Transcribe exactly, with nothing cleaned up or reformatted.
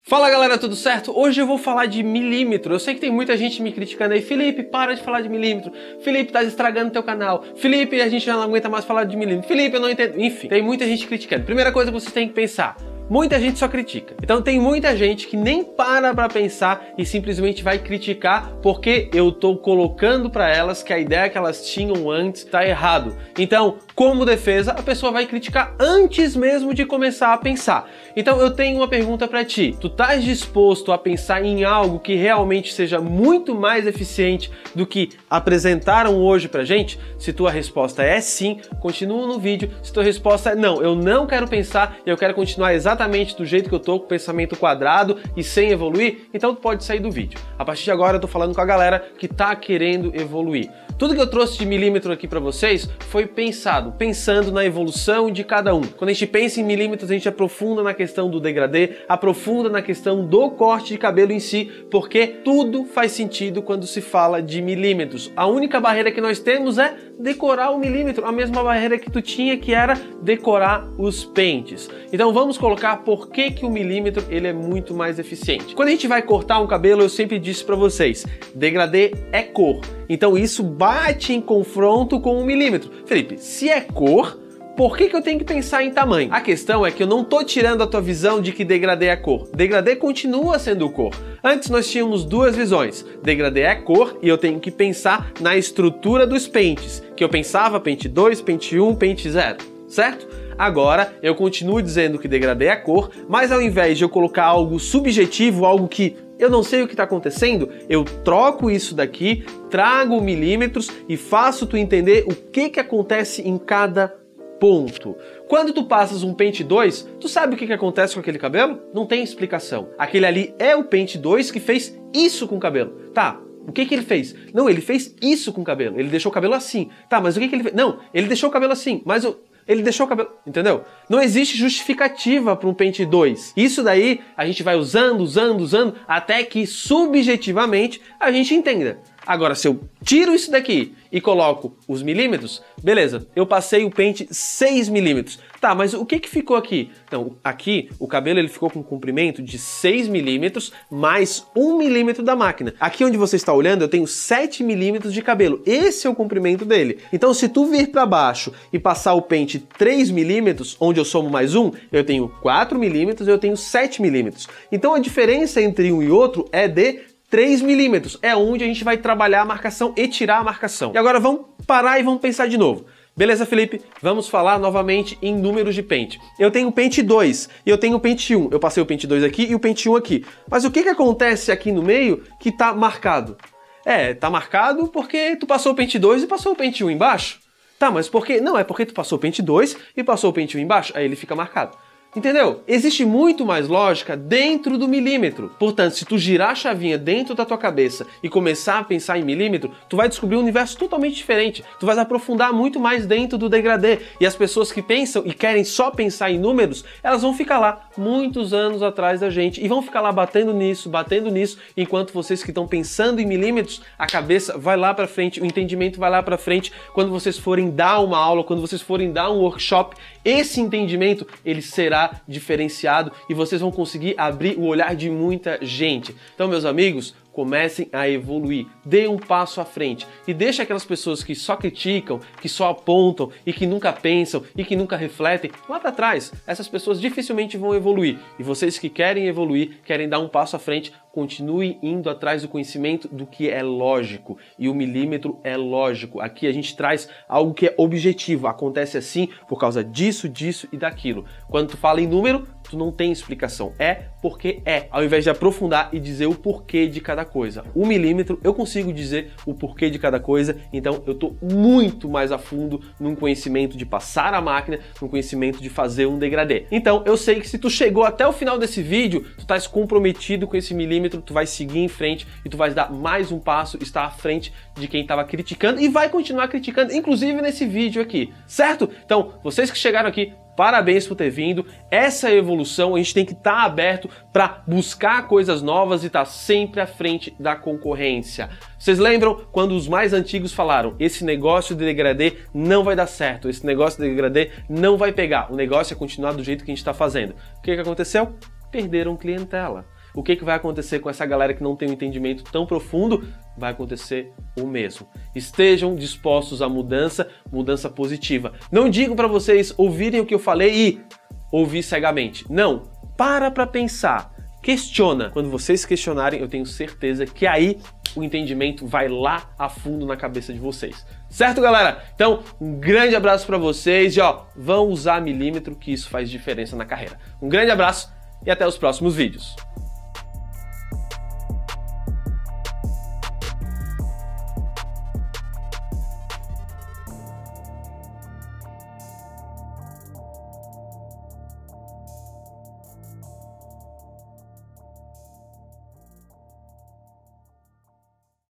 Fala galera, tudo certo? Hoje eu vou falar de milímetro. Eu sei que tem muita gente me criticando aí. Felipe, para de falar de milímetro. Felipe, tá estragando teu canal. Felipe, a gente já não aguenta mais falar de milímetro. Felipe, eu não entendo. Enfim, tem muita gente criticando. Primeira coisa que você tem que pensar: muita gente só critica. Então tem muita gente que nem para pra pensar e simplesmente vai criticar porque eu tô colocando pra elas que a ideia que elas tinham antes tá errado. Então, como defesa, a pessoa vai criticar antes mesmo de começar a pensar. Então eu tenho uma pergunta pra ti. Tu estás disposto a pensar em algo que realmente seja muito mais eficiente do que apresentaram hoje pra gente? Se tua resposta é sim, continua no vídeo. Se tua resposta é não, eu não quero pensar, eu quero continuar exatamente do jeito que eu tô, com o pensamento quadrado e sem evoluir, então tu pode sair do vídeo. A partir de agora eu tô falando com a galera que tá querendo evoluir. Tudo que eu trouxe de milímetro aqui pra vocês foi pensado, pensando na evolução de cada um. Quando a gente pensa em milímetros, a gente aprofunda na questão do degradê, aprofunda na questão do corte de cabelo em si, porque tudo faz sentido quando se fala de milímetros. A única barreira que nós temos é decorar o milímetro, a mesma barreira que tu tinha, que era decorar os pentes. Então vamos colocar por que que o milímetro ele é muito mais eficiente. Quando a gente vai cortar um cabelo, eu sempre disse pra vocês, degradê é cor. Então isso bate em confronto com o milímetro. Felipe, se é cor, por que que eu tenho que pensar em tamanho? A questão é que eu não tô tirando a tua visão de que degradê é cor. Degradê continua sendo cor. Antes nós tínhamos duas visões. Degradê é cor e eu tenho que pensar na estrutura dos pentes. Que eu pensava pente dois, pente um, pente zero, certo? Agora eu continuo dizendo que degradê é cor, mas ao invés de eu colocar algo subjetivo, algo que eu não sei o que está acontecendo, eu troco isso daqui, trago milímetros e faço tu entender o que que acontece em cada ponto. Quando tu passas um pente dois, tu sabe o que que acontece com aquele cabelo? Não tem explicação. Aquele ali é o pente dois que fez isso com o cabelo. Tá, o que que ele fez? Não, ele fez isso com o cabelo. Ele deixou o cabelo assim. Tá, mas o que que ele fez? Não, ele deixou o cabelo assim, mas o... ele deixou o cabelo, entendeu? Não existe justificativa para um pente dois. Isso daí a gente vai usando, usando, usando, até que subjetivamente a gente entenda. Agora, se eu tiro isso daqui e coloco os milímetros, beleza, eu passei o pente seis milímetros. Tá, mas o que que ficou aqui? Então, aqui o cabelo ele ficou com um comprimento de seis milímetros mais um milímetro da máquina. Aqui onde você está olhando, eu tenho sete milímetros de cabelo. Esse é o comprimento dele. Então, se tu vir para baixo e passar o pente três milímetros, onde eu somo mais um, eu tenho quatro milímetros e eu tenho sete milímetros. Então, a diferença entre um e outro é de três milímetros. É onde a gente vai trabalhar a marcação e tirar a marcação. E agora vamos parar e vamos pensar de novo. Beleza, Felipe? Vamos falar novamente em números de pente. Eu tenho pente dois e eu tenho pente um. Eu passei o pente dois aqui e o pente um aqui. Mas o que que acontece aqui no meio que tá marcado? É, tá marcado porque tu passou o pente dois e passou o pente um embaixo. Tá, mas por quê? Não, é porque tu passou o pente dois e passou o pente um embaixo, aí ele fica marcado. Entendeu? Existe muito mais lógica dentro do milímetro. Portanto, se tu girar a chavinha dentro da tua cabeça e começar a pensar em milímetro, tu vai descobrir um universo totalmente diferente. Tu vai aprofundar muito mais dentro do degradê. E as pessoas que pensam e querem só pensar em números, elas vão ficar lá muitos anos atrás da gente e vão ficar lá batendo nisso, batendo nisso, enquanto vocês que estão pensando em milímetros, a cabeça vai lá pra frente, o entendimento vai lá pra frente. Quando vocês forem dar uma aula, quando vocês forem dar um workshop, esse entendimento, ele será diferenciado e vocês vão conseguir abrir o olhar de muita gente. Então, meus amigos, comecem a evoluir, dê um passo à frente e deixa aquelas pessoas que só criticam, que só apontam e que nunca pensam e que nunca refletem lá para trás. Essas pessoas dificilmente vão evoluir e vocês que querem evoluir, querem dar um passo à frente, continue indo atrás do conhecimento do que é lógico e o milímetro é lógico. Aqui a gente traz algo que é objetivo, acontece assim por causa disso, disso e daquilo. Quando tu fala em número, tu não tem explicação, é porque é, ao invés de aprofundar e dizer o porquê de cada coisa. O milímetro eu consigo dizer o porquê de cada coisa, então eu tô muito mais a fundo num conhecimento de passar a máquina, num conhecimento de fazer um degradê. Então eu sei que se tu chegou até o final desse vídeo, tu estás comprometido com esse milímetro, tu vai seguir em frente e tu vais dar mais um passo, estar à frente de quem estava criticando e vai continuar criticando, inclusive nesse vídeo aqui, certo? Então, vocês que chegaram aqui, parabéns por ter vindo. Essa evolução, a gente tem que estar aberto para buscar coisas novas e estar sempre à frente da concorrência. Vocês lembram quando os mais antigos falaram: esse negócio de degradê não vai dar certo, esse negócio de degradê não vai pegar, o negócio é continuar do jeito que a gente está fazendo. O que que aconteceu? Perderam clientela. O que, que vai acontecer com essa galera que não tem um entendimento tão profundo? Vai acontecer o mesmo. Estejam dispostos à mudança, mudança positiva. Não digo para vocês ouvirem o que eu falei e ouvir cegamente. Não, para para pensar. Questiona. Quando vocês questionarem, eu tenho certeza que aí o entendimento vai lá a fundo na cabeça de vocês. Certo, galera? Então, um grande abraço para vocês e ó, vão usar milímetro que isso faz diferença na carreira. Um grande abraço e até os próximos vídeos.